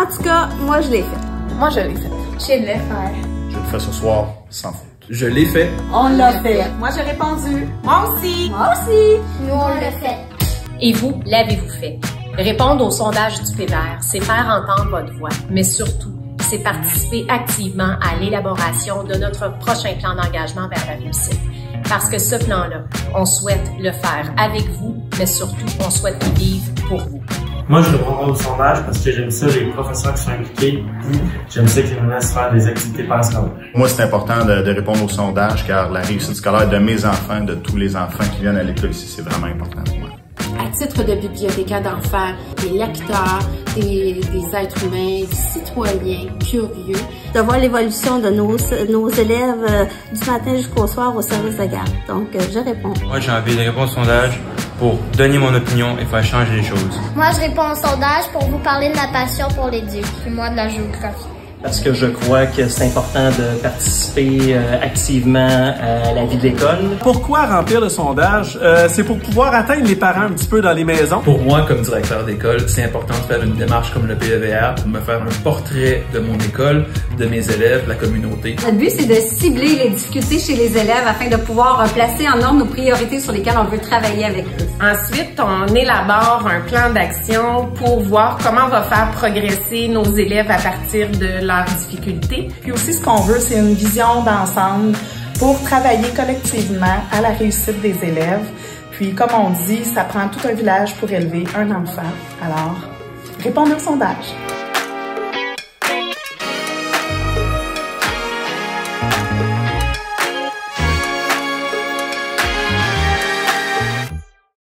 En tout cas, moi, je l'ai fait. Moi, je l'ai fait. Je l'ai fait. Je le fais ce soir, sans faute. Je l'ai fait. On l'a fait. Moi, j'ai répondu. Moi aussi. Moi aussi. Nous, on l'a fait. Et vous, l'avez-vous fait? Répondre au sondage du PEVER, c'est faire entendre votre voix, mais surtout, c'est participer activement à l'élaboration de notre prochain plan d'engagement vers la réussite. Parce que ce plan-là, on souhaite le faire avec vous, mais surtout, on souhaite le vivre pour vous. Moi, je répondrai au sondage parce que j'aime ça, les professeurs qui sont impliqués. J'aime ça qu'ils nous laissent faire des activités parascolaires. Moi, c'est important de répondre au sondage car la réussite scolaire de mes enfants, de tous les enfants qui viennent à l'école ici, c'est vraiment important pour moi. À titre de bibliothécaire d'enfants, des lecteurs, des êtres humains, des citoyens curieux. De voir l'évolution de nos élèves du matin jusqu'au soir au service de garde. Donc, je réponds. Moi, j'ai envie de répondre au sondage pour donner mon opinion et faire changer les choses. Moi, je réponds au sondage pour vous parler de ma passion pour les dieux. Puis moi, de la géographie. Parce que je crois que c'est important de participer activement à la vie de l'école. Pourquoi remplir le sondage? C'est pour pouvoir atteindre les parents un petit peu dans les maisons. Pour moi, comme directeur d'école, c'est important de faire une démarche comme le PEVR pour me faire un portrait de mon école, de mes élèves, de la communauté. Notre but, c'est de cibler les difficultés chez les élèves afin de pouvoir placer en ordre nos priorités sur lesquelles on veut travailler avec eux. Ensuite, on élabore un plan d'action pour voir comment on va faire progresser nos élèves à partir de leurs difficultés. Puis aussi, ce qu'on veut, c'est une vision d'ensemble pour travailler collectivement à la réussite des élèves. Puis, comme on dit, ça prend tout un village pour élever un enfant. Alors, répondez au sondage.